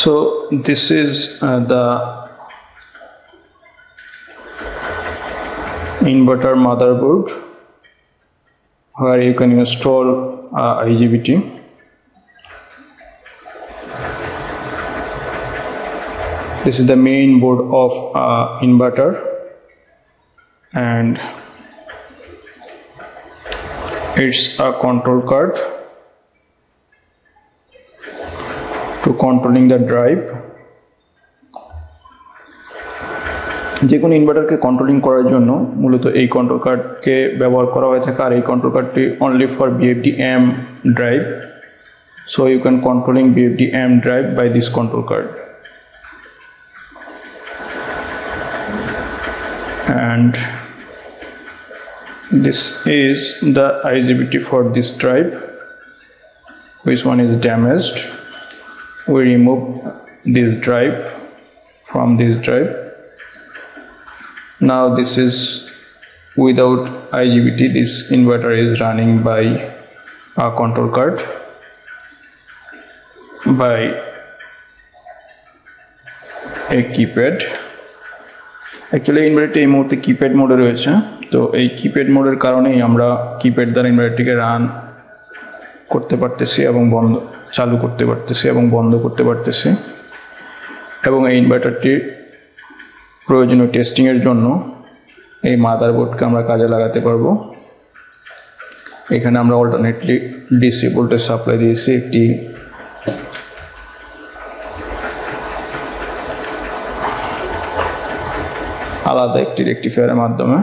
So this is the inverter motherboard where you can install IGBT. This is the main board of inverter, and it's a control card to controlling the drive. যে কোনো ইনভার্টারকে controlling করার জন্য মূলত এই control কার্ডকে ব্যবহার করা হয়ে থাকে, আর এই কন্ট্রোল কার্ডটি only for BFD AM drive. So you can controlling BFD AM drive by this control card. And this is the IGBT for this drive. Which one is damaged? We remove this drive from this drive. Now this is without IGBT. This inverter is running by a control card by a keypad. Actually ইনভার্টারটি এই মুহূর্তে keypad মোডে রয়েছে, তো এই keypad মোডের কারণেই আমরা কিপ্যাড দ্বারা ইনভার্টারটিকে রান করতে পারতেছি এবং চালু করতে পারতেছি এবং বন্ধ করতে পারতেছি। এবং এই ইনভার্টারটির প্রয়োজনীয় টেস্টিংয়ের জন্য এই মাদারবোর্ডকে আমরা কাজে লাগাতে পারবো। এখানে আমরা অল্টারনেটলি ডিসি ভোল্টেজ সাপ্লাই দিয়েছি একটি আলাদা একটি রেকটিফায়ারের মাধ্যমে।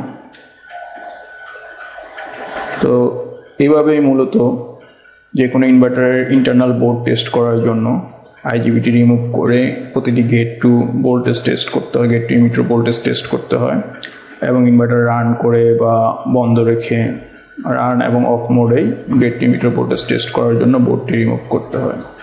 তো এইভাবেই মূলত যে কোনো ইনভার্টারের ইন্টারনাল বোর্ড টেস্ট করার জন্য IGBT রিমুভ করে প্রতিটি গেট টু ভোল্টেজ টেস্ট করতে হয়, gate to emitter voltage test করতে হয়, এবং ইনভার্টার রান করে বা বন্ধ রেখে রান এবং অফ মোডেই gate to emitter voltage test করার জন্য বোর্ডটি রিমুভ করতে হয়।